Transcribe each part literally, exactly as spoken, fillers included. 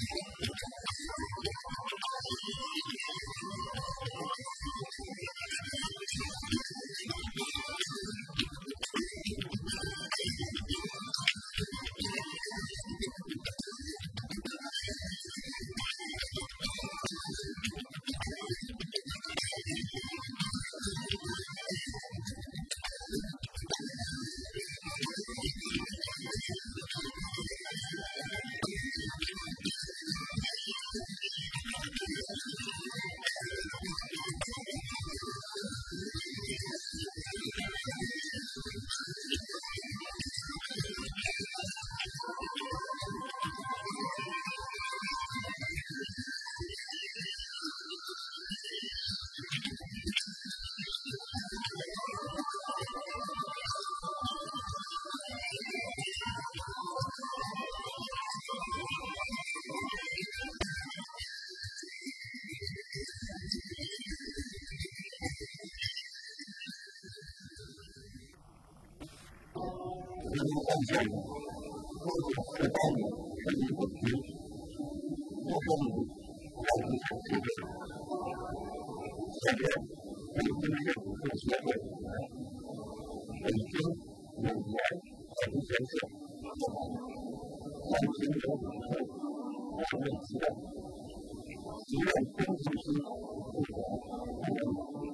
向前走，多久十八年是一个局，多少年要一场世界。现在北京市武术协会委员，北京五年陈先生，南京有武术王卫杰，习任分析师负责顾问。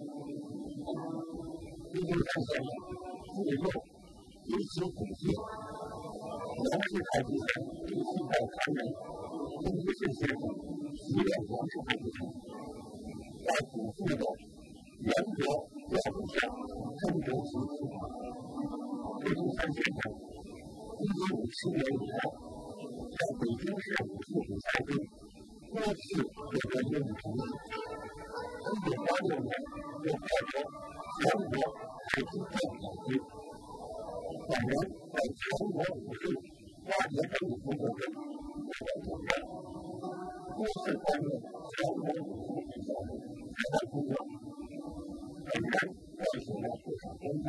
一九三先生自幼尤其普及，杨氏太极拳第七代传人陈一士先生习练杨氏太极拳，在祖父的严格教导下争得其成功。陈一山先生一九五七年以后，在北京市武术比赛中多次获得优异成绩。一九八六年又获得全国太极拳冠军。本人在全国武术花节争夺中获得主冠，多次担任全国武术比赛指导工作。本人撰写了不少文章。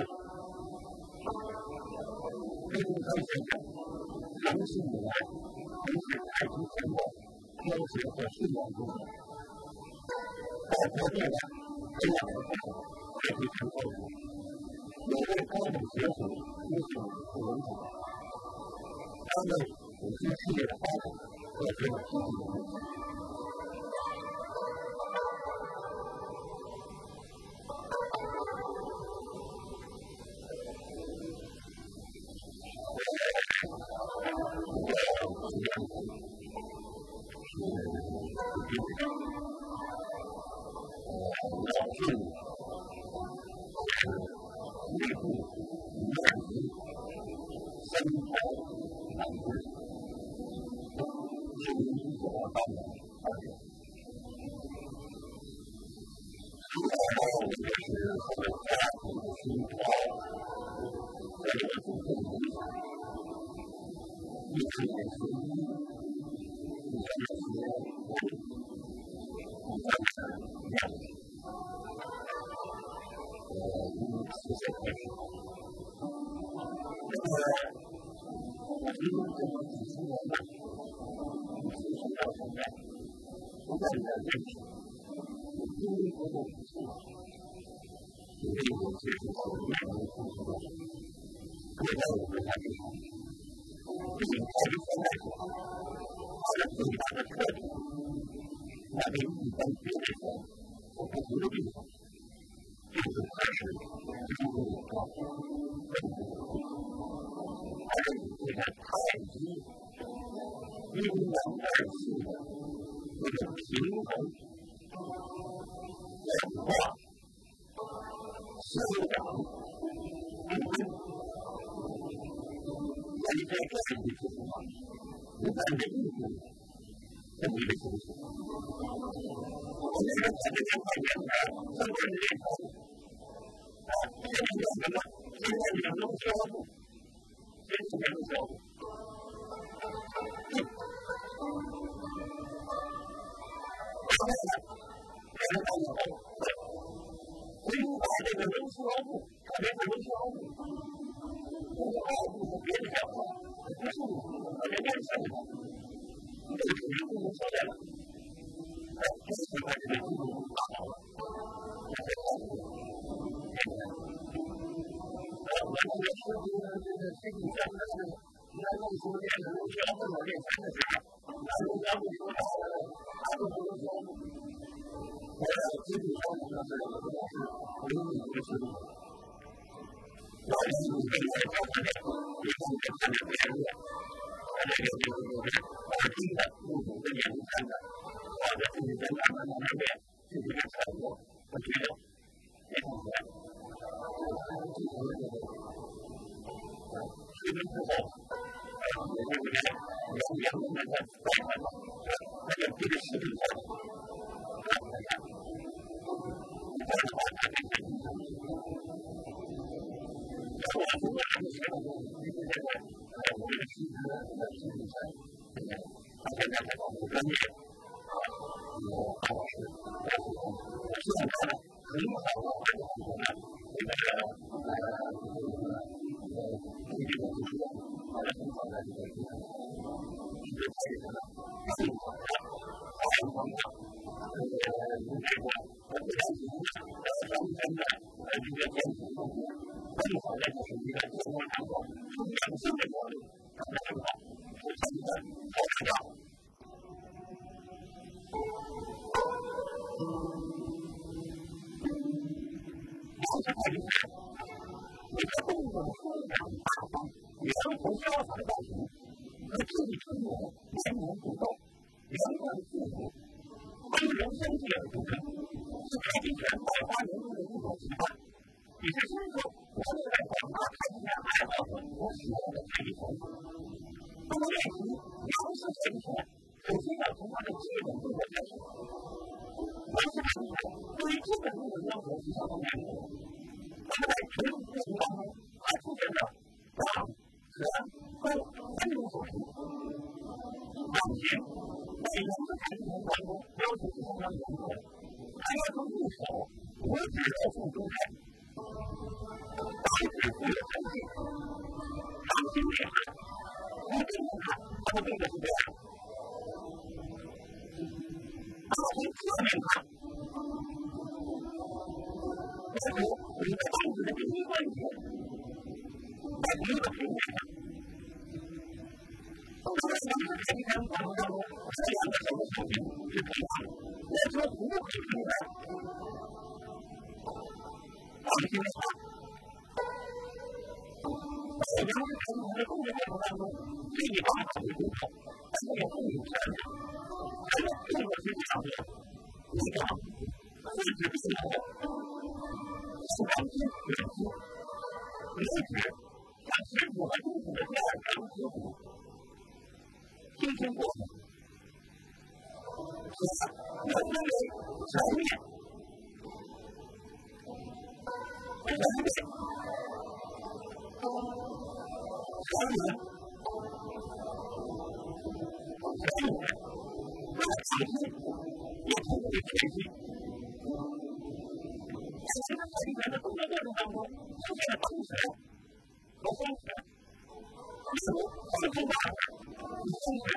陈一山先生长期以来从事太极拳的教学和训练工作，在国内外培养了不少太极拳高手。有位高等学府出现不文章，他为武术事业的发展做出了积极的贡献。老师内部难民三头难归，是一九二八年二月。除了也是和家庭的熏陶和这种共同影响，一直也是一些我一般的样子。从现开始，那么我觉得这个几十年吧，其实到现在不断的认识，因为活动不错，因为我接触到的越来越多的东西，越来越多的地方，对于太极拳来说，它的最大的特点，那跟一般别的拳所不同的地方。就是它是精度有高，稳度有高，而且这个太极阴阳二气的这个平衡、转化、修长、平衡，在这个身体之中啊，不但是运动这么一个形式。我们说在这个方面呢，很多人认同。啊，这个叫什么？现在两种交互，这是两种交互。然后呢，两个到以后，所以把这个龙交互，特别是龙交互，龙交互是别的交互，不是我们练身的，这个属于物理说这个，呃，这是把这个记录打好了，那这个这个，呃，我这个说这个这个这个讲的是，原来说练的主要是我练拳的时候，那人家不说他他就不能说，我基本上就是我老师我有一个师傅。我是这个教他的，也是他的学员，他这个就是就是打拼的，不同的年龄层的，或者是你在慢慢慢慢练，自己的成果，我觉得非常好。十年之后，呃，我这个两两个人在在看到，那个这个视频上，看看看，这样的话他可以看清楚。我如果还是学的多，因为这个呃，我这个其实在心理上，他现在在搞这个专业，啊，有大老师，但是我希望他呢，很好的把这个呢，这个呃，呃，这个就是说，把它很好的这个这个一个这个呢，更好的发扬光大，这个这个呃，不单仅是呃，上升的呃这个建筑动作。更好的就是一个自我成果，从两性的角度让它更好，是真的好重要。两个太极拳，一个动作的舒展大方，两头潇洒的造型，和自己成果连绵不动，连贯自如，温柔生气而不争，是太极拳百花年中的一种奇观。也是深受国内外广大太极拳爱好者所喜爱的太极拳。那么练习杨式太极拳，首先要从它的基本动作开始。杨式太极拳对于基本动作要求是相当严格的。那么在拳击练习当中，还出现了掌、拳、勾三种手势。而且在杨式太极拳当中，要求是相当严格的，它要求入手五指到腹中开。打指不有成绩，长期练习，你并不看他的动作是这样。打从侧面看，这是你的掌指的第一关节，在一个平面上。那么杨式太极拳过程当中，这两个手的手劲是平衡，我说不可以平衡。放心的话。在杨式太极拳的动作过程当中，可以把好的动作，但是也不能擅长。这个动作是这样的：一掌，四指并拢，手掌心圆心，五指向耻骨和肚子的第二掌指骨，轻轻过去。要分为前面、前面。前面，前面，那么前心也同为前心。在其他太极拳的动作过程当中，出现了横拳和双拳，例如四空八指与双拳。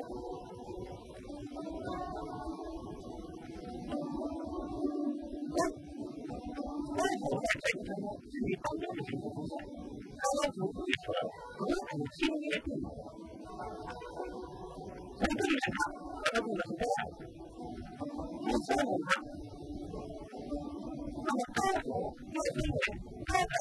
为什么在太极拳中是以当中的形式出现？它要求对手合掌轻捏肚子。从正面看，它的动作是这样的：从侧面看，那么高手又分为高抬、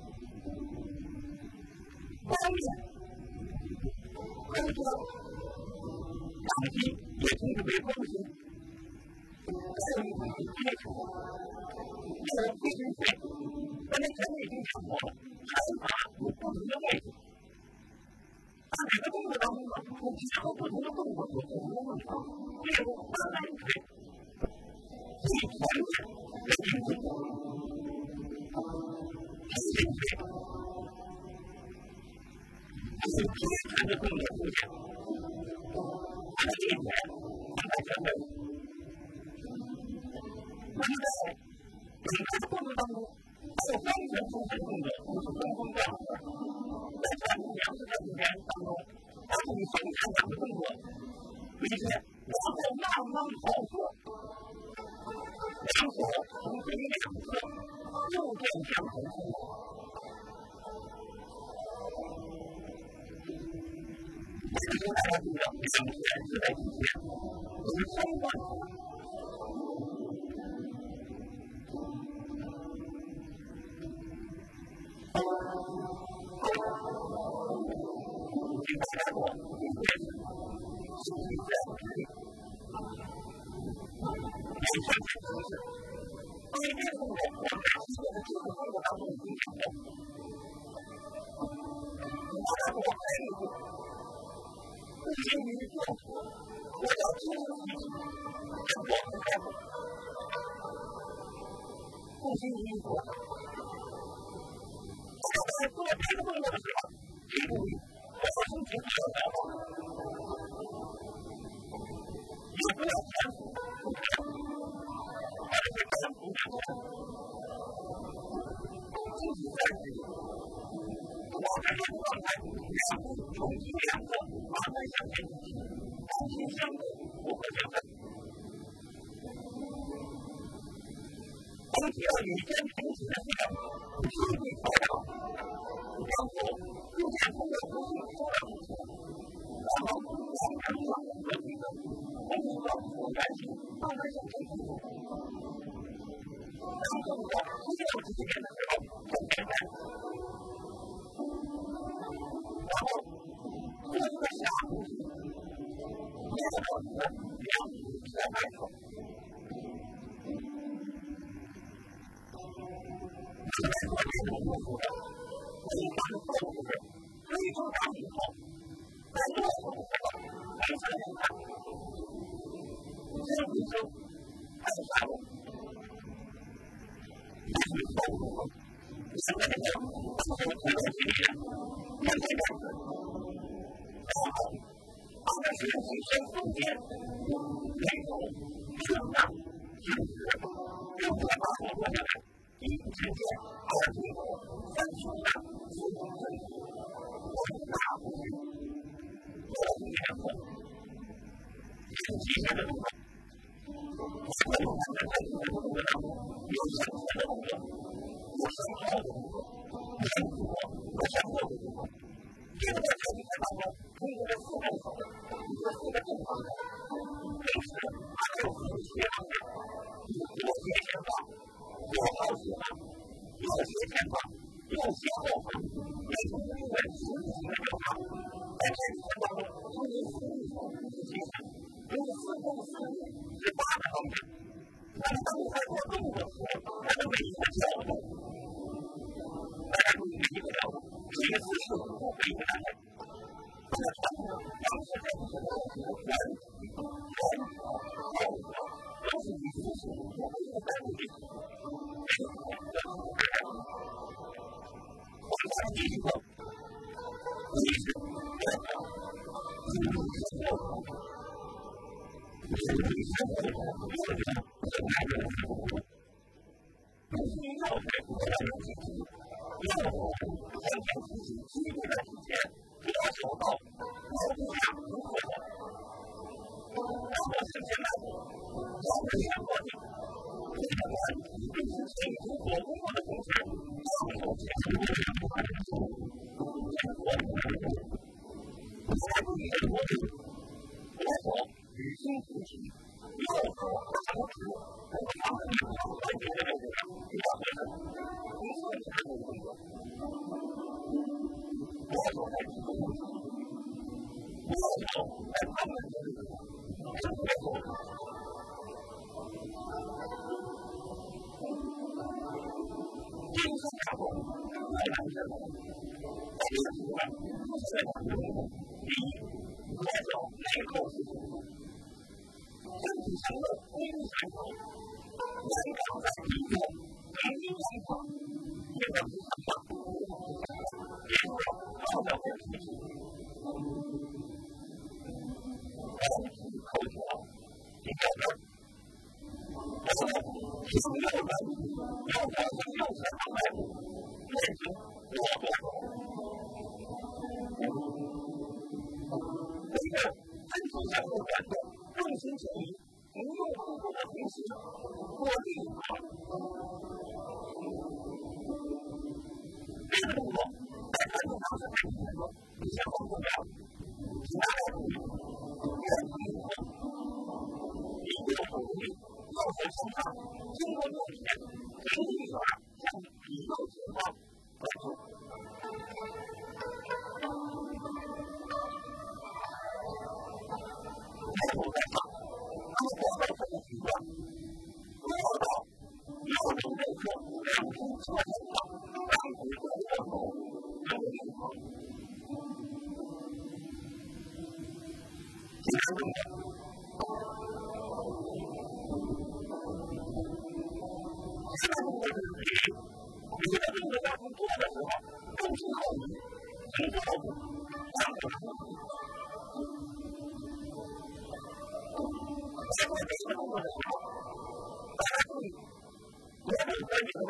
高面、勾托、掌心，也称之为勾心。这一种是接触，有非常对，但是前面已经讲过了。拳法有不同的位置，在每个动作当中呢，有结合不同的动作有不同的问题。例如单单腿，以拳腿为引领，平行腿，以劈拳的动作出现，它的力点放在前面。那么在整个过程当中，还有双拳出现的动作，就是中锋吊式。在传统杨式太极拳当中，它是以双拳掌的动作为先， 然后慢慢操作，然后从这两侧右边向前冲。这个时候大家注意到，两线是在底下，是相关的。请大家说，这是是不是这样的？没错，就是因为这个我我们这个这个生活当中已经讲过，大家说还有一个。不行于做，我要做自己，跟我们开会。不行于做，我在做这个动作的时候，记住我的心情不要搞好，也不要贪腐，而是贪腐两千，自己在自己。我们的状态，两步冲击两个，慢慢向前进行，重新相对，不可相分。当提到与肩平起的时候，身体调整，然后逐渐从这不是收到之前，然后往上上和平的，从一个自然性慢慢向前进行。当走到需要之间的时候，很简单。然后做一个下呼吸，接着我们两米再来说。现在做这种动作的，一般做就是推出长以后，在落后的时候往下面看，先回收，再下落，继续后落。现在这样，当我们推到体力量。面对着，然后把这身体身中间内头胸大胸直，用这把手握下来，一直线二腿头三胸大四中正，我们大呼吸，做到这两个，身体上的动作，所有我们在这个动作当中有向前的动作，有向后的动作，向左和向右的动作。这个在身体当中，通过这四个手，这四个正方的，同时还有四个斜方的，左斜前方，左后斜方，右斜前方，右斜后方，这种因为实体的流畅，在身体当中，因为四个手是七项，如果四共四力是八个方向，那么当你在做动作的时候，它的每一个角度，大家注意每一个角度。是一个姿势，每一个单位，这个传统的方式在不同的人、人、后者都是以姿势作为一个单位的，这个是我们的自然。我们来第一个，第一是这个，自己生活，自己生活，有的是很难的生活，必须要在不断的进行。要完全自己基本的体现，不要手到手不下如何的。然后是现在，要是相关的，这个团体必须清楚所工作的同时，要有强烈的生活感受。生活，下注意生活里，左手与心同体，右手和手指和长臂和关节的位置上比较合适。你所以看这个动作。我手在体重上，我手在他们的这个生活中，精神感动，来完成。在这个时段，现在讲的第一，左手内扣是身体上的微旋转，人长在体重，平均情况，这个是很棒。结束了，好的回去。身体扣条，你看这儿，我们向右转，右脚向右侧上来，练习左左手。这个身体向后转动，重心不用不过的同时，我立马这个动作在传统上是太简单了，你先放过了，其他的东西原理以后，一定要注意，要在身上经过六天，可以立马将肌肉情况关注。再后再上，如果造成的习惯，做到要能内侧两出侧身上，让骨头的头能平衡。第三种呢，现在动作是你，你在动作当中做的时候，都是靠你能做到骨，让骨头。在做这个动作的时候，大家注意，我们可以什么？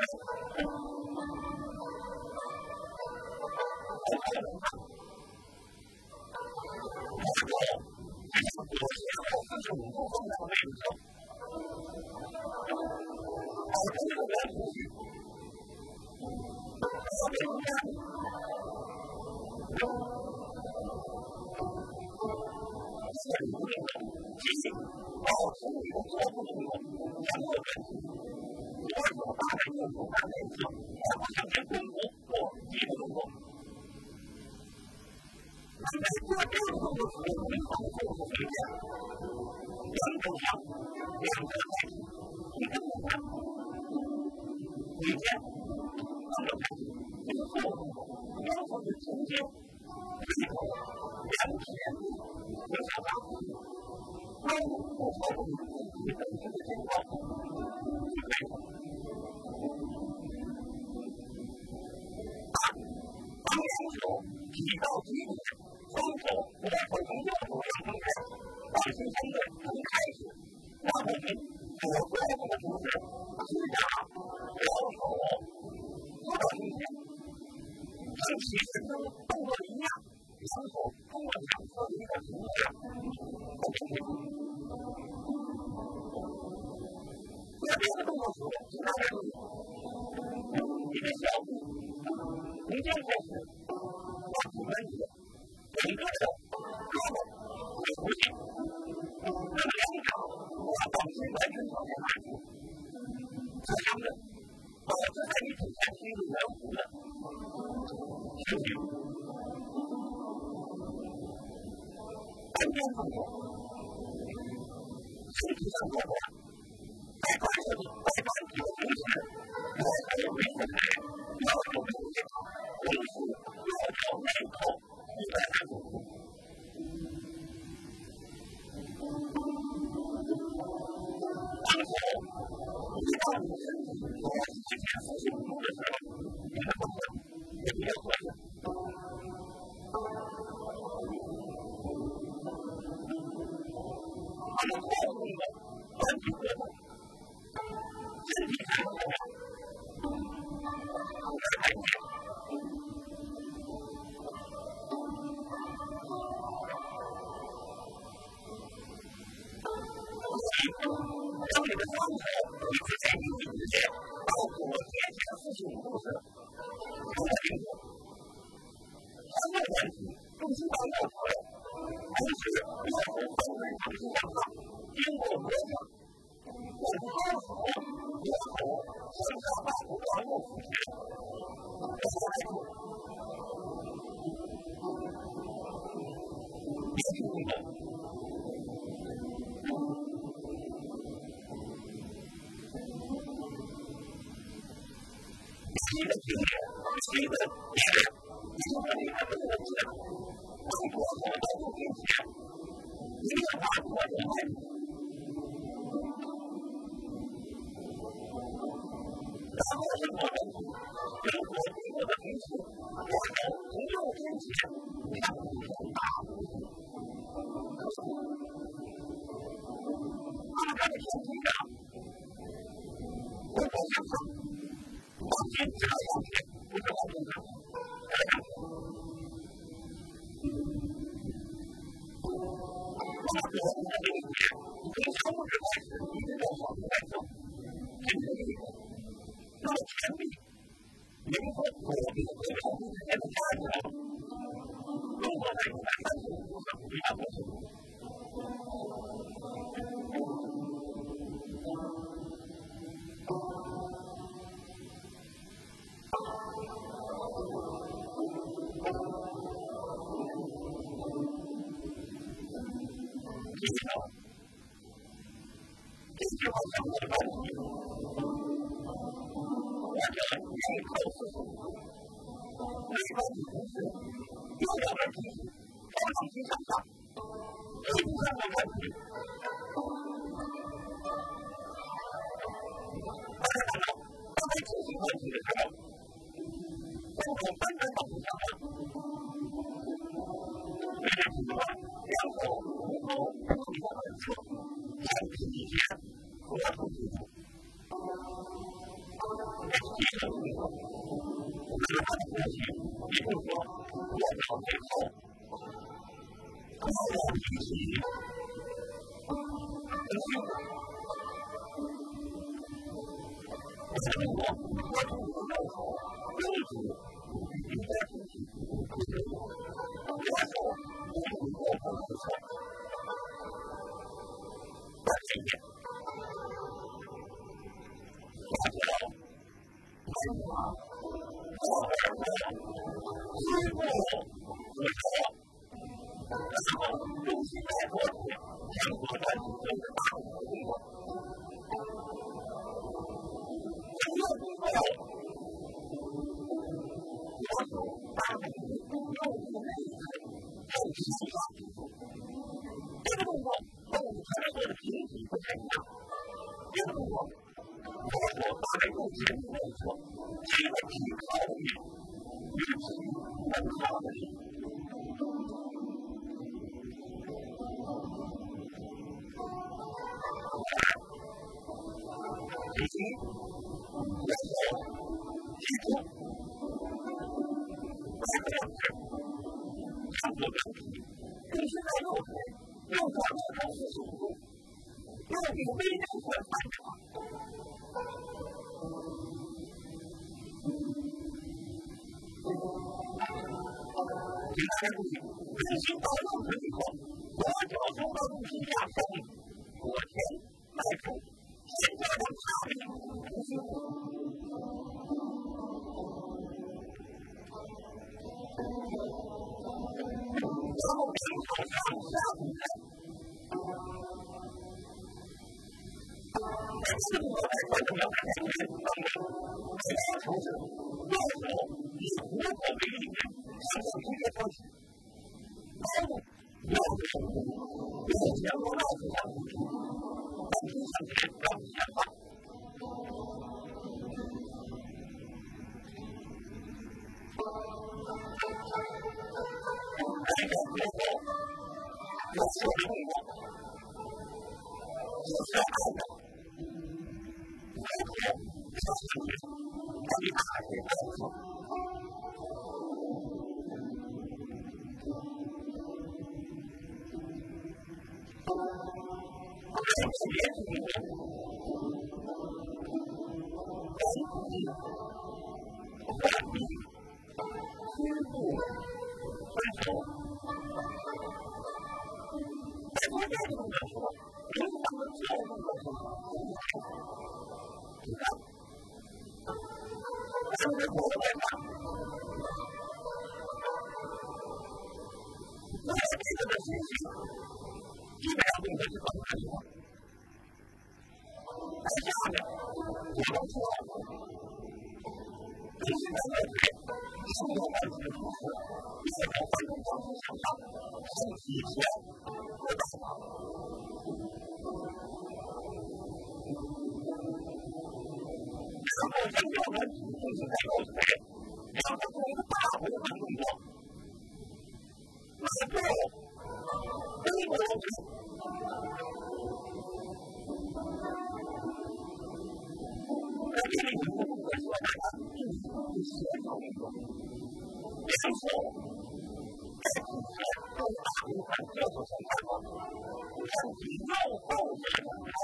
我还能看。如果这是左斜后四十五度放在位置上，保持这个原理序，特别不干。现在不定的提醒。保持你的做不动作，掌握问题。左手搭在右手搭在上，然后向前滚动做一个动作。那在做这个动作时，你好做出飞剑，两手上，两个开始，一个动作，飞剑，两个开始，一个后动作，然后是中间，最后两撇，一下拉。当我操纵你自己本身的情况是对的。三，当两手提到基点，双手左手从右手上分开，把身相对从开始，然后你左做动的同时，指甲右手做到胸前，跟其实跟动作一样，两手通过两侧的一个扶持。在这个动作时，其他人一个小步，从肩开始，往骨关节，整个手、胳膊会弧形，那么两掌把掌心完全朝前拿出，这样的保持在你腿前是一个圆弧的身形。单边动作。身体上做过，在关节里在关节的同时，我还有没分开，要有出现，同时要朝内扣一百三十五度。当时，一到你身体左斜前四十五度的时候，你的动作也不要做了。那么后动作关节活动，身体才能动。再来一遍。当你的双手一直在你指尖到左斜前四十五度时，如果定住，三个问题重心到右侧，同时右手后腿掌心向上，经过摩擦，我的双手左手向下大幅往右扶持，然后来住。别去运动。七个平面，七个点，一个你还不能知道。当左手到右边前，一个把左手外。然后是我们有左经过的同时，左手从右边前向左手大步。那么它的前提上，如果向上。往前只要向前，不是往中上，来看。那么左边的这一点，从相对日开始一直到小学来说，真的是一个那么甜蜜，灵活果决的对抗之间的差距。如果在一百三十五度上回答过去，这个这句话讲的问题，或者一口四十五度，没关系的是，有两个题朝两极向上，这第三个问题，大家看到，当在进行问题的时候，如果分分到不向上，这些题目两手五头不一样的侧，身体一前合同基础。这是第一个题目。其他的问题，比如说落到最后，高楼体系，很辛苦。为什么说我从不要求标准应该体系？我说我不过分不错。但这一点，我知道，中华。我们是西部和朝，然后中西带过去，全国关系就是大陆的中国。整个中国，我有大陆的肉体内在，还有其他因素。这个中国和我们全国的经济不太一样，这个中国。我所大概用前面来说，这个体考虑与体能考虑。以及然后提出来这样子，上个问题，必须在右腿右转六头四十五度，右臂微扭转半场。其他人注意，人行道右腿以后，左脚收到肚皮下手，左前迈出，现在的差别不辛苦。然后平手上下步开。在四步来观众要看前面当中，最高手指右手以虎口为力量。向上直接抛起，高度右手右前额帽子上提出，但提上去要前放。这个动作有说明动作，就是按照回头向上去，让你打开动作。别是一个本地本地西部分手，在国家动的时候，平常的教育的时候，你看，咱们国外吧，那这个的信息，基本上动的是很难的。在下面，我们说，这是在右腿受到完全的同时，右手翻动方向向上，身体前和大脑。然后将右腿就是在右腿，然后做一个大回环动作，迈步，背过右腿。在这里，我们会说大家必须协调运动，两手在体前用大回环交错向下方，身体右后旋转开，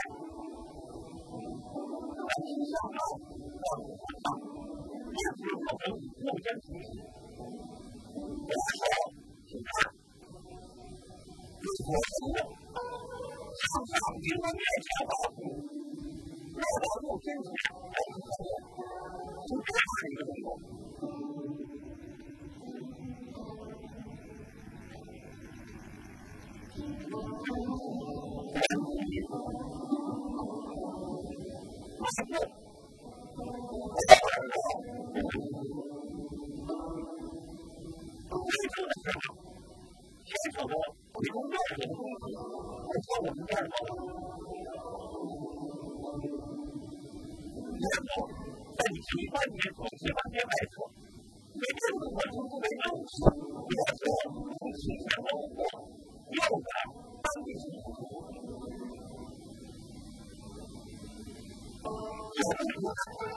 真体系。我说是他，如果是我，常常经过面前保护，落到路跟前，还是可以，就这样一个动作。喜欢你所喜欢的外侧，每个人我都不为优势，我说从体现我我右的当地形象。有的人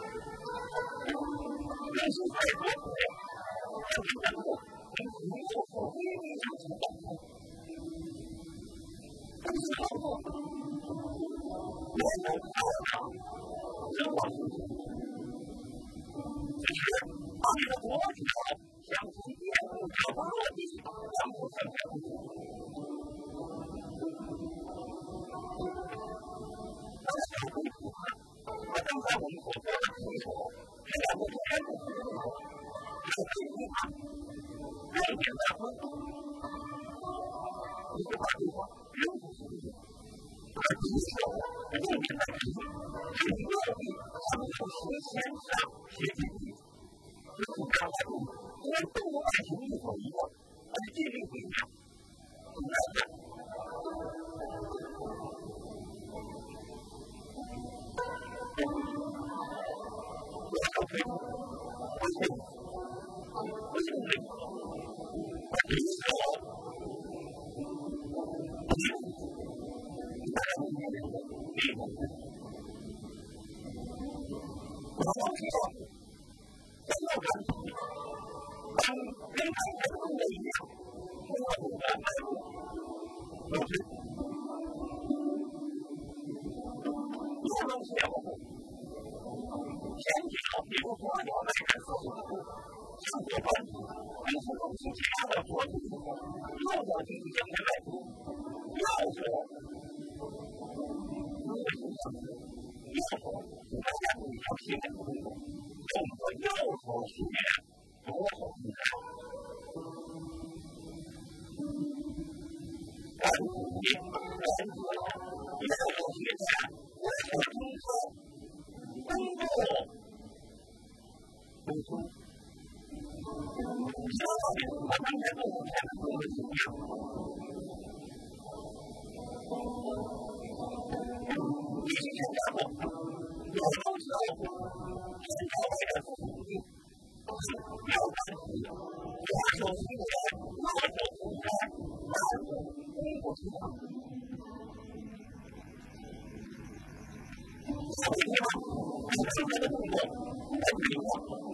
认识太多的人，但是能够从右手微微上去感受，但是后头我有看到生活中其实，把你的左脚向前步脚落地，然后向前步。当小步步和刚才我们所说的提手，这两个前步的时候，有这一块，右边在分，一句话就说人不是一个，而提手右边在提，是右臂向右斜前上斜前进。就是刚才我们动作外形一手一个，而且这个不一样，很难的。我要推动，我是我是那个，我是手，我是大家明白的，明白的。我要知道。真的感觉，当跟他人工的一样，通过这个脉络，都是不能相互。前脚比如左脚迈开四十度，向左转，并是重心掐到左腿之后，右脚继续向前迈出，右手如果是上肢，右手是在下部一条平面的动作。动作右手是左手是开，看你原则，右手是前，左手中เข้，弓步，弓出。相当于我刚才动作前的动作是一样。继续向前步，左手是后步。身高为了四十五度，右半体，左手出前，右手出前，慢步弓步出场。小朋友们，你刚才的动作很灵活。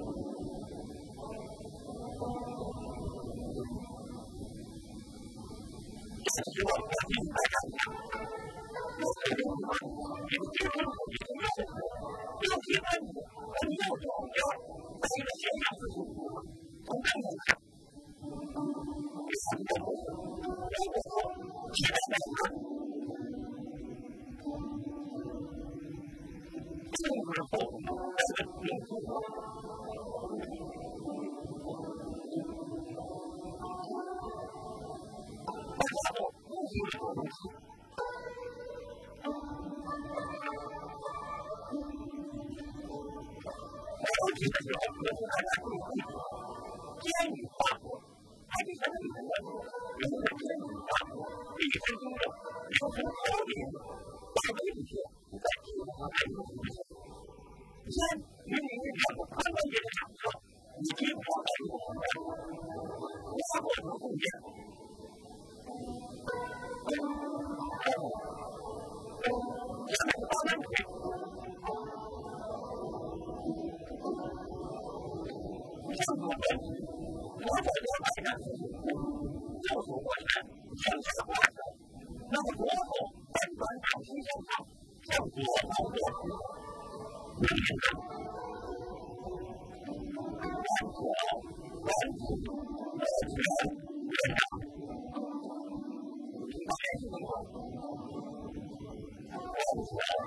这是我们的第一排看法。我可以用它，也是接受你的右手，右膝关节。跟右手边在一个斜向四十五度，从正面看，两个不是，一个是一个在看，正而后那个领出我，大家都不仅是东西。尤其的时候，有时大家注意一点，肩与胯骨，还是相当于很关键。有的肩与胯骨，一身肌肉，有从头顶到尾部去，在屁股和背部出现。肩与你两个髋关节的长侧，以及我背部横断，胯骨和后肩。下面是八单腿。向左转，左手腰摆站四十五度，右手过拳，向下挂手，那么左手单转掌心向上，向左后落出，能明白？向左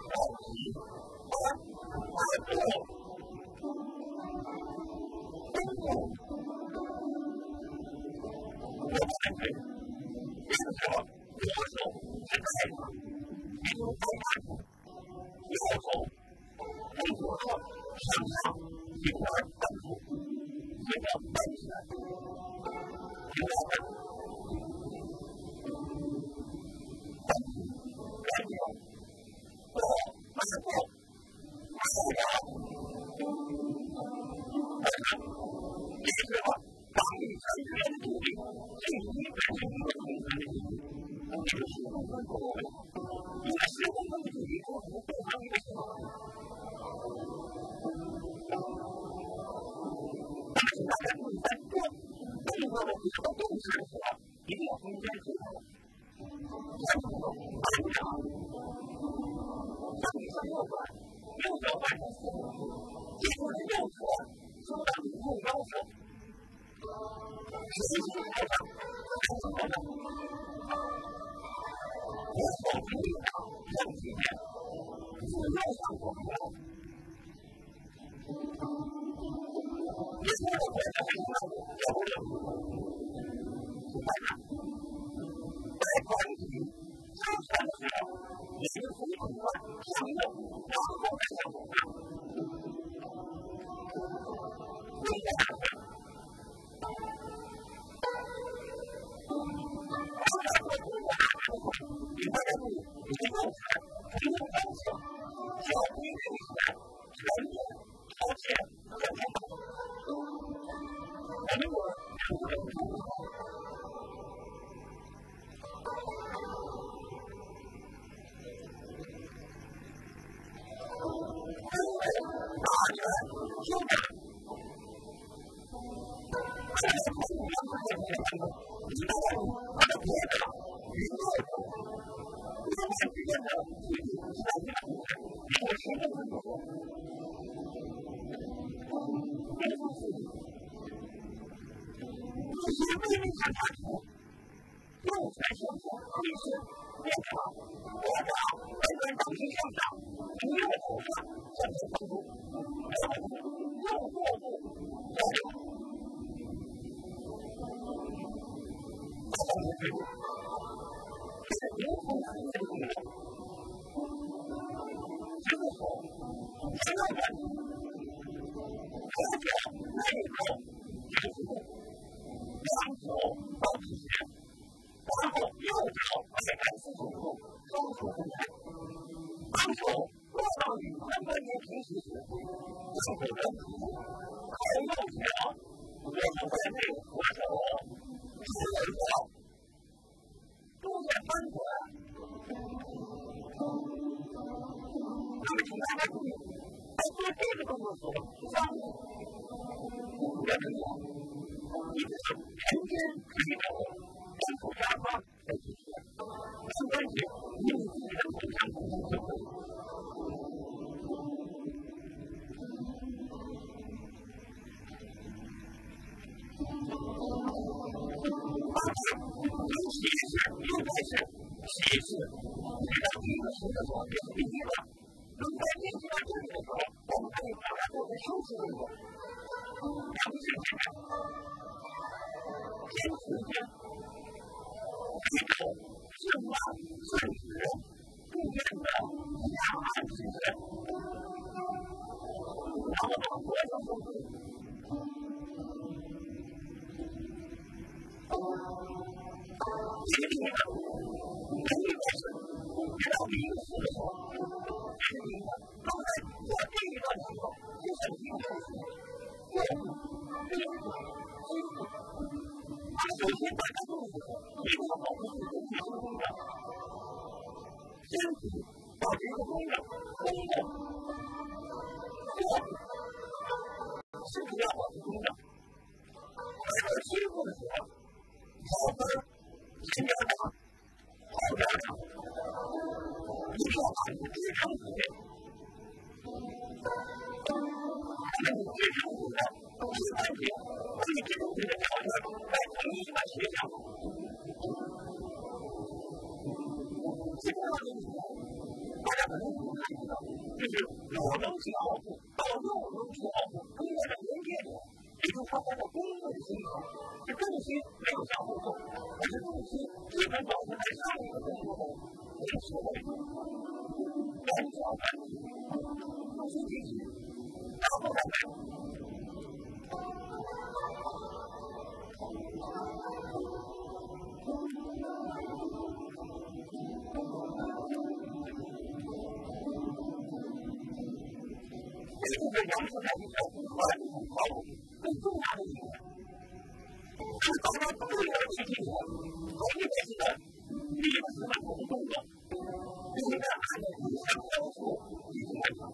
大家可能就是老能去奥布到又能去奥布，跟那个连接点，也就是说它的功能形成，这重心没有向后动，而是重心只能保持在上一个动作中，没有所谓的两脚半体，重心进去，然后再来。这就是杨氏在一条传统跑路最重要的一点，是找到对的去进行同一个系统历史的不同动作，并且按照理想要求进行完成。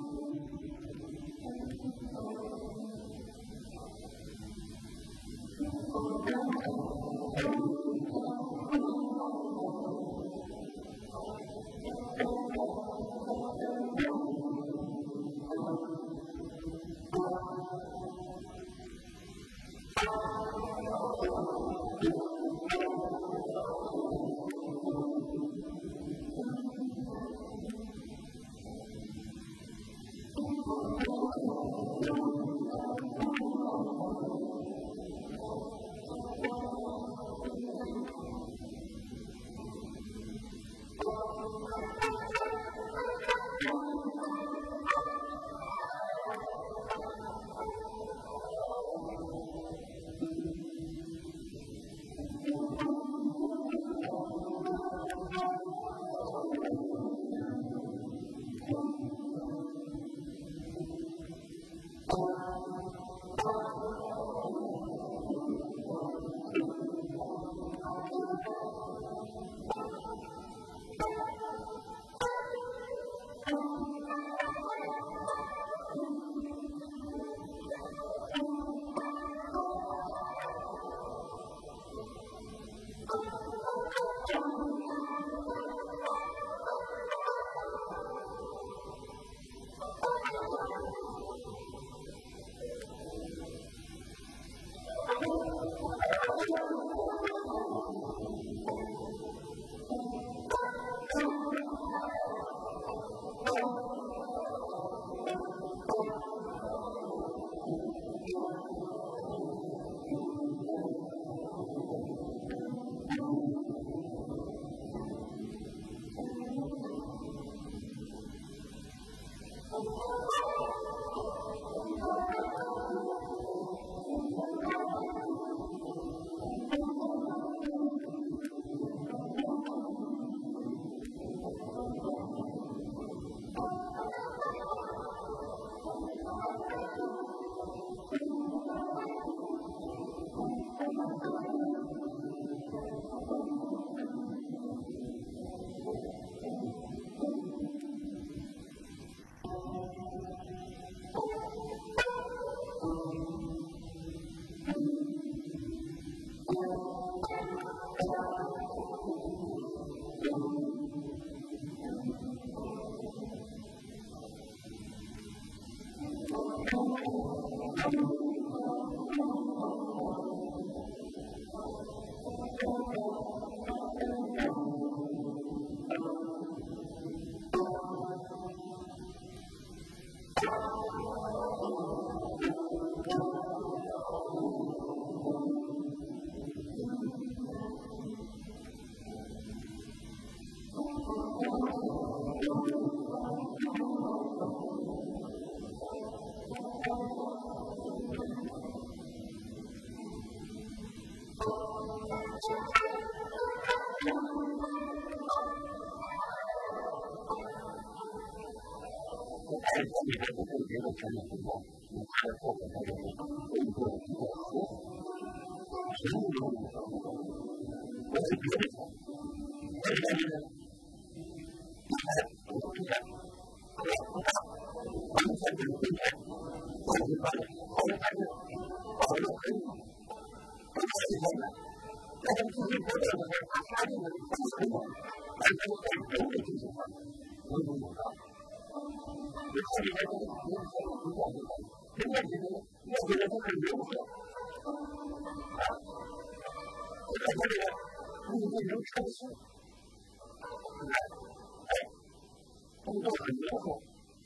但是你还不会觉得什么情况，你还后悔他就是动作比较舒服，什么都不想做，我是别的错，为什么呢？你看我不干，我不干，完全就是亏钱，我是干了，后来还是保留可以，不太喜欢的，但是自己活动的时候，他发现的不是很好，完全在人的基础上，能不能干？你看起来这个企业是很不错的，人家觉得，我觉得他很优秀，啊，我看他这个，你这能成事，哎，哎，工作很优秀，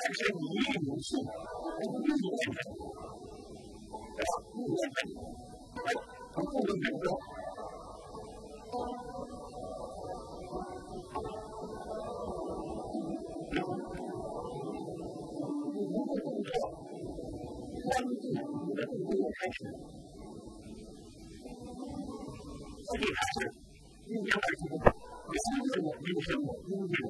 是你你是我不是你认识，对吧？你认识，哎，我不能认识。关注你的动作开始，所以还是一言而尽，原是我们生活中的人。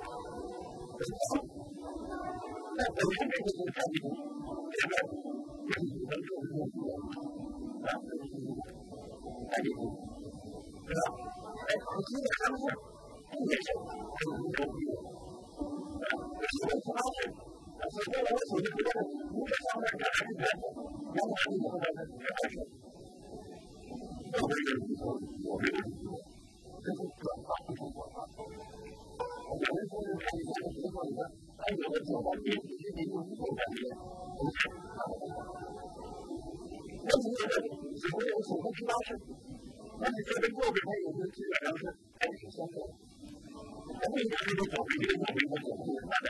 那本身这个就是产品，这个就是你能做的东西啊，产品，对吧？哎，你基本上是不接受，是无手机的，啊，这是我发誓。所以我所觉得无论上面这还是别的，我哪里都在这还是，我们认为我们认为这是转化不成转化。我们说是看一下这个情况里面，还有的转化变体是你用不同的人，不是看不懂。我只觉得只会有手工批发式，而且这边做给他有的基本上是开始销售。我为啥这个走这个走这个走这个大的？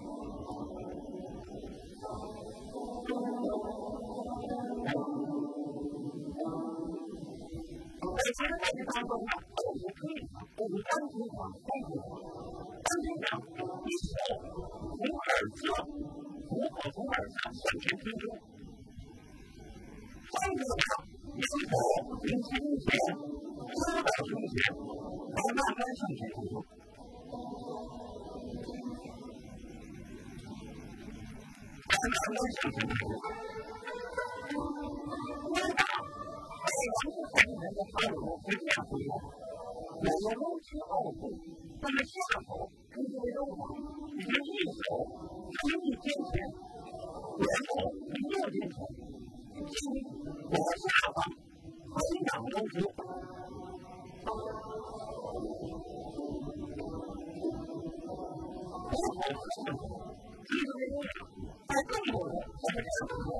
其实在这当中呢，我们可以我们单独讲单独单独讲一手从耳侧虎口从耳下向前推出，三个呢一手从胸前收到胸前，再慢慢向前推出，再慢慢向前推出。在王子海人的套路是这样子的：有了弯曲后部，那么下手跟这位肉马，你是一手从一肩前，左手从右肩前，轻往下方横掌勾出。虎口和胸口，这个位置在更多的才是这样子的。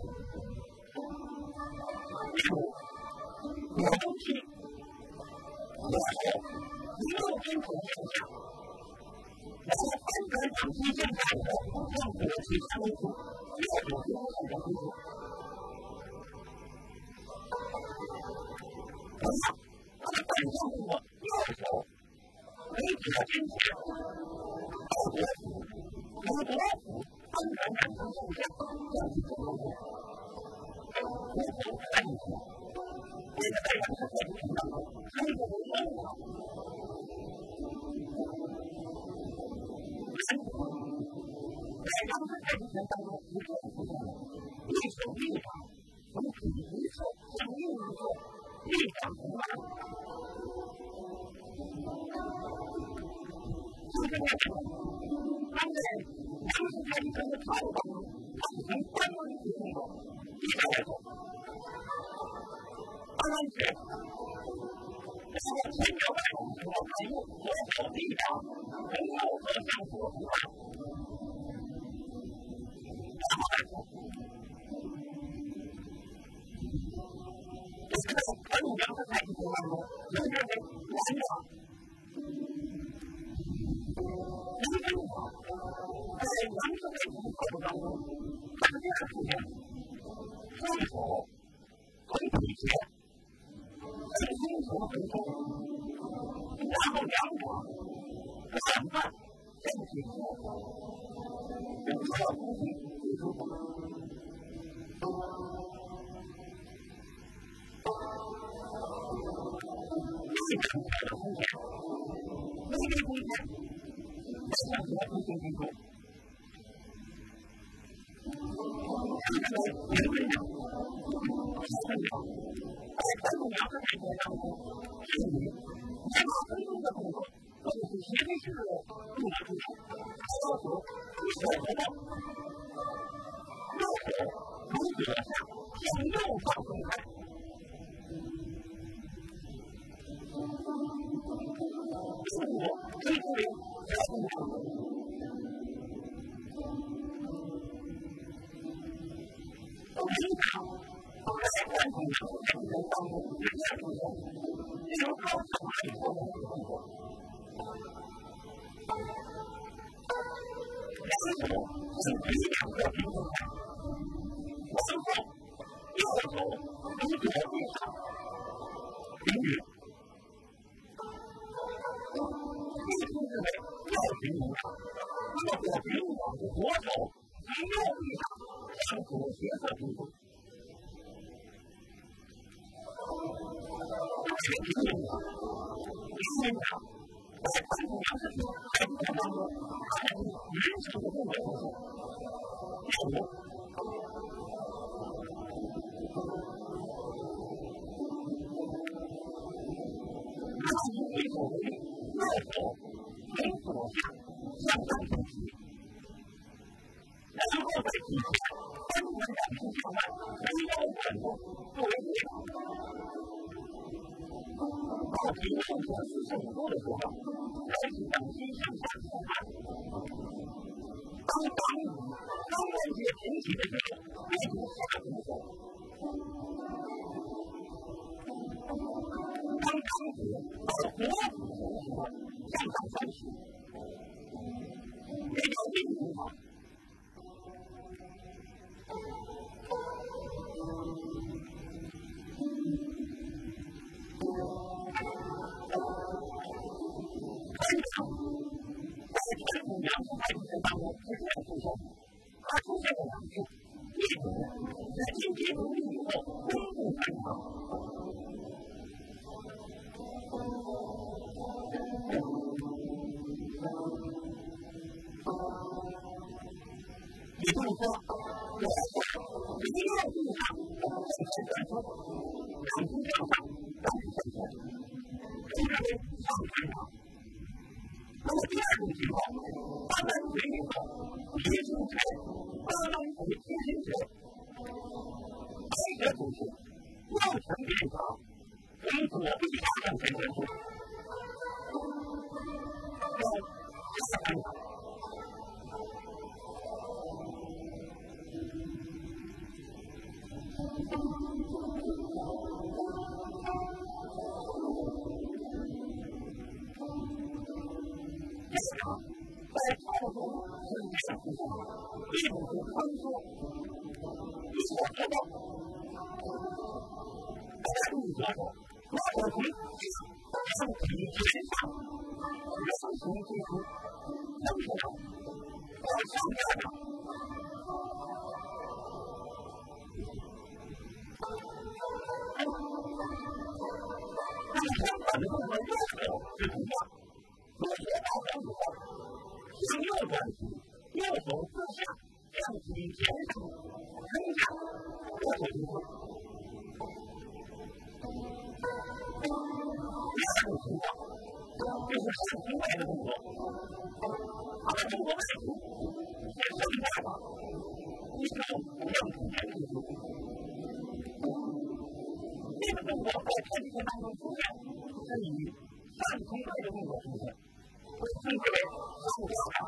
例如。我中期，左手从右肩头向下，然后反转掌心向下后，向左起下勾出，右手从后向前勾出。同样，它的反向动作，右手回指到肩前，到左腹，由左腹反转掌心向下，向起下勾出。左手再一次。这个在人的过程当中，还有个漏网。在人的过程当中，不断出现了一手一掌，从体一侧向另一侧，一掌同来。就这个时候，他在当时开始的套路，他是从单位去动作，一直来做。当然是，这个前脚外手我看用左手一掌，从右侧向左出发，然后再做。这是在传统阳春菜艺术当中，有这个圆掌、人中掌，在阳春菜艺术套路当中，它是这样出现的：双手从体前。在胸口横冲，然后两掌反半向体后，用侧呼吸推出。一掌开到胸前，微微弓肩，再向左呼吸推出。这个是圆分掌，小分掌。在传统阳春菜当中，是以连马分钟的动作，都是前式的动作出手，要求一手合抱，右手从左下向右方分开。中国可以作为小动作。每一场在传统阳春菜当中是这样出现的，由高强来做的动作。 左手是培养和平状态，往后右手离左地上，平举。一出之为右平衡上，如果左平衡是左手从右地上向左斜侧平衡。这个平衡上，身上在传统阳式在古代当中，它是人手的动作出现。右手按以回手为例，右手从左下向上提起，然后在体前翻转两手向外，从腰转动作为力量。到体右手四十五度的时候，开始掌心向下挑探。当掌骨当关节平起的时候，别做下动作。当掌骨到左骨前的时候，向上翻曲，这叫定骨法。通常在传统阳式太极拳当中是这样出现的，它出现了两次，一种在经济独立以后恢复传承。也就是说，我下离右地上向前转出，掌心向上，掌心向前，这个为上传承。那么第二种情况，八段腿以后，提出拳，八段腿贴心拳，背着出去，右拳变长，从左臂下向前转出，要下半场。这场在操作是这样出现的，一种是宽缩，一手合抱，大家注意左手，左手从向体前上，让胸推出，向上，往上下掌。那么相反的动作，右手是同样。左手到掌以后，向右转体，右手自下向体前上撑下，左手提出。第二种情况就是上平外的动作，它的动作外部是上下掌，一手向体前提出。这个动作在太极拳当中出现，是以上平外的动作出现。称之为上下掌。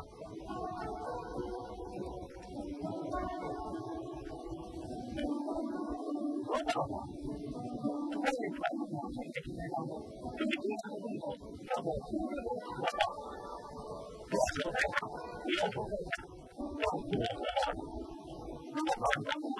合掌法在传统阳式太极拳当中，对于第二个动作叫做出溜合掌。左手在上，右手在下，叫左合掌。那么反方向，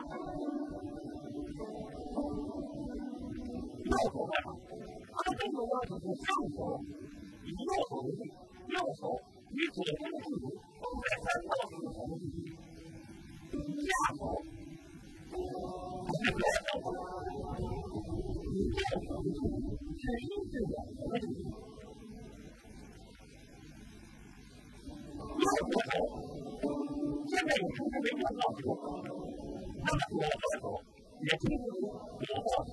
右手在上，它的动作要求是上手以右手为例。右手与左边的距离都在三到四成的距离，下手是左手，与右手的距离是一至两成的距离。右左手现在也称之为右抱手，那么左合手也称之为左抱手，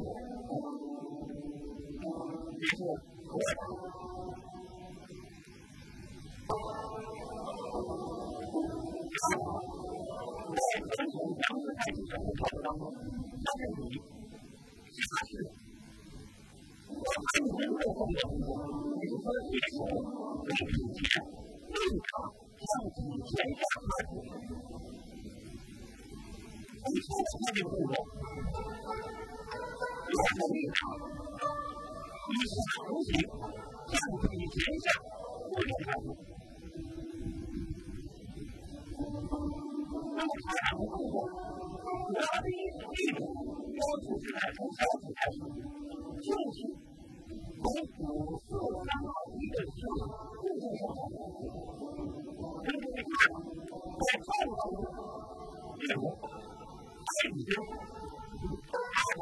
也是合掌。在传统阳式太极拳的操作当中，它是以下式我按人的动作，也就是说一手从体前立掌向体前下发出。你说的这个动作，右手立掌，以下弧形向体前下不停发出。 组织来从小组开始，就是从五四三二一的事物质上讲，人们会看在创造中，这个太已经大了。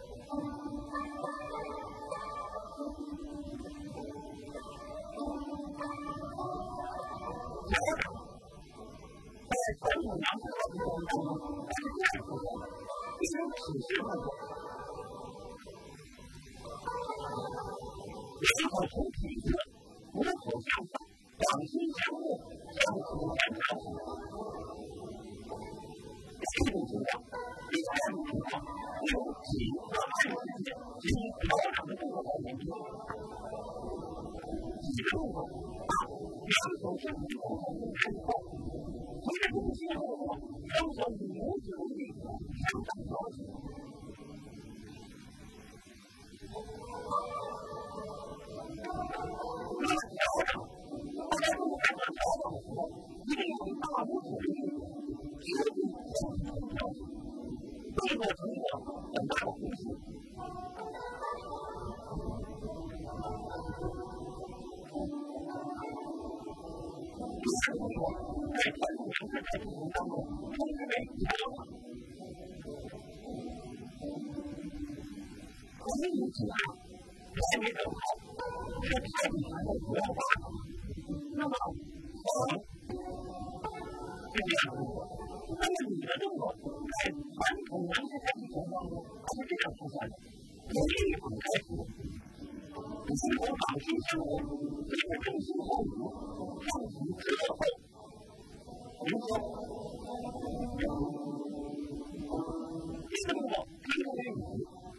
在传统洋务的过程当中，是这样说的：一种体制动作，良好从体制，无口相反，两心相互，相互相调和。这种情况，第三种情况，由体和爱之间进行调整的动作来研究。体的动作把两手身体动作分开以后。随着中心后方，双手以拇指为例向上挑起。那么调整，大家如果在做调整的时候，一定要以大拇指为例，直立向上挑起，动作成果很大的提示。第二个动作，在传统洋式在过程当中，称之为调整。可以指啊，还没等好，是太极拳的主要发展。那么，我是这样的动作。那么你的动作在传统洋式太极拳当中，它是这样出现的：由立掌开始，心口掌心相连，随着重心后移，上体侧后。比如说，这个动作可以用于你。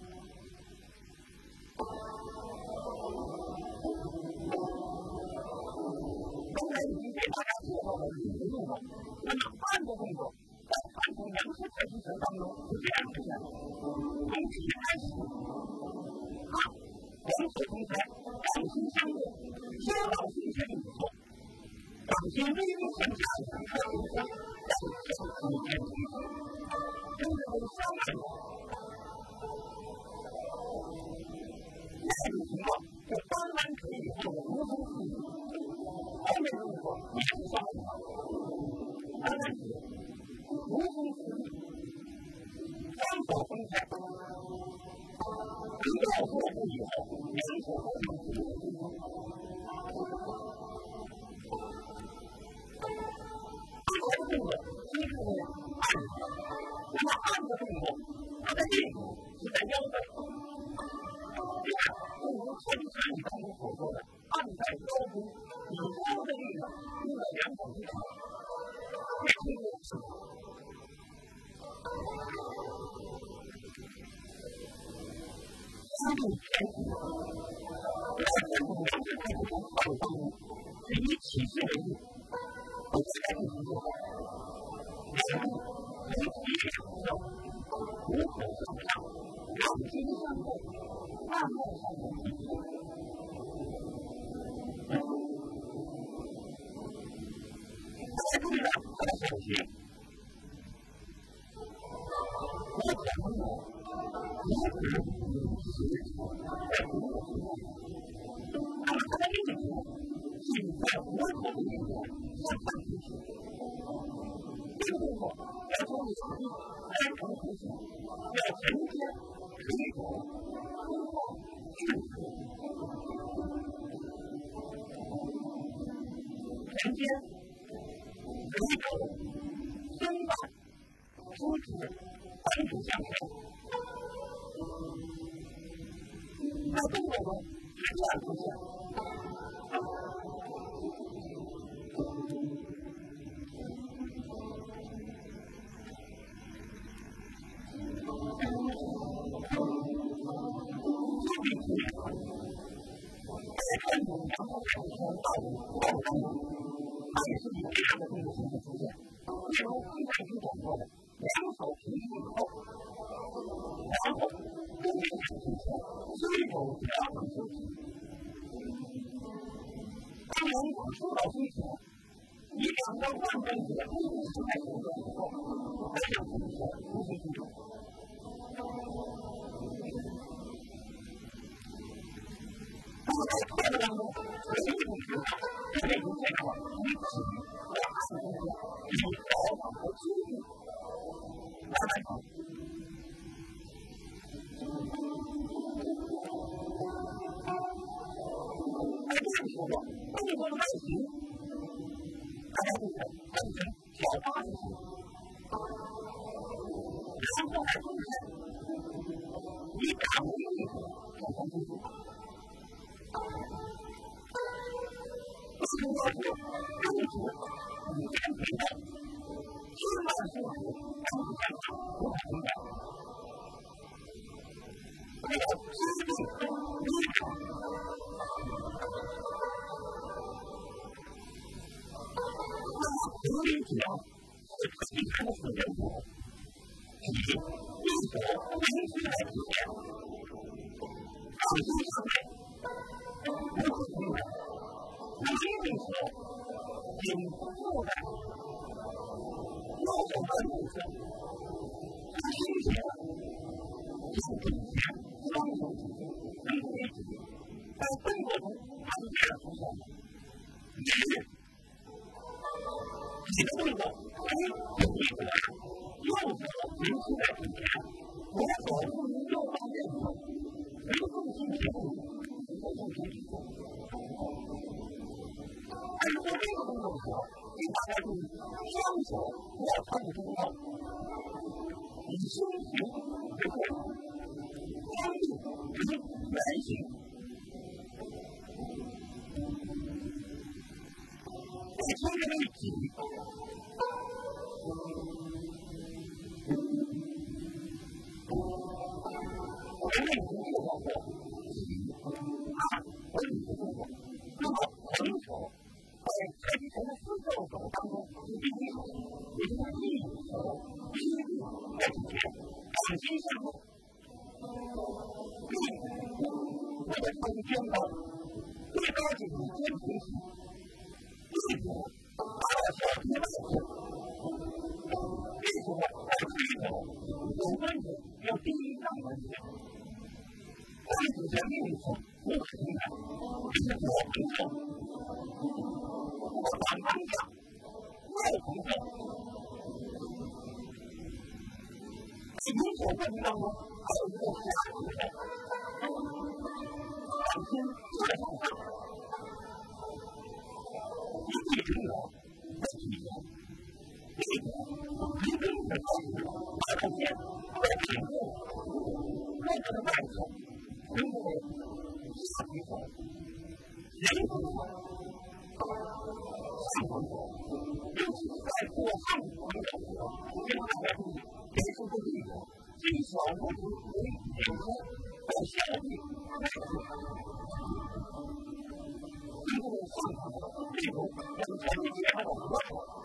刚才已经给大家介绍了几个动作，那么按的动作在传统洋式太极拳当中是这样出现的：从体开始，啊，两手分开，掌心相对，手掌胸前一坐。掌心微微向下，侧一下，向上提前提起，跟着为相反。这种情况就单单可以做的无风刺激，后面的动作也是相反的，单单是无风刺激，双手分开，一到坐步以后，两手互相提起。这个动作就是按，那么按的动作，它的力度是在腰背。这样，正如前拳当中所说的，按在腰部，以腰的力量用在两手之上，这是一个是。三度天体，在传统洋式太极拳套路当中，是以起势为例。我再进行做法，两步以体力上效，五口向上，掌心向后，慢慢向前提起。大家注意到它的手型，我可能有五指、十指在五口之内，那么它的力度是在五口的力量向上提起。这个动作要做的是安成图形，要承接推手、推后、顺势。承接、推手、松绑、出指、反指向前。在动作中是这样出现。传统洋式太极拳道路道路当中，它也是以这样的动作形式出现。例如刚才已经讲过的，两手平行以后，然后中间手提前，随手调整身体。当两手收到胸前，以两个半分子的中指开始动作以后，再向胸前重新进入。 成挑八字形，然后还分开，以打为例子挑三字形。四万字六组五千平方，四万字五千平五百平方。还有四字一场。无理讲是其他的四人组，以一组连续来体现。仔细想来，不可同的，有些对手引不住的，要有个路子，他理解了，有以前双手之间能为主，在中国中还是这样出现的。也是几个动作，哎，有一个右手连续在体前，左手右方面手，没有重心平衡，没有重心平衡。但是做这个动作的时候，请大家注意，双手不要穿着中腰，以胸平为过程，双臂呈圆形。在穿着内体。人类不是叫做一、二、和五的动作，那么横手在成成的四个手当中是第一手，也就是一手一臂在体前，掌心向后。一我的穿是肩高，最高是与肩平行。一股达到小腿外侧，这时候在推手有关节要低于上关节。在体前另一侧无可替代，这是左横手。反方向右横手。在右手过程当中还有一个下横手，掌心再向上。一臂成摇，在体前，这个一臂的高度，把手尖在颈部、胳膊的外侧，称之为下腿手、人横手、上横手。尤其是在做上横手的时候，请大家注意，这是个力度，以小拇指为点尖，在小臂外侧。一步上横手，力度跟前面前的合手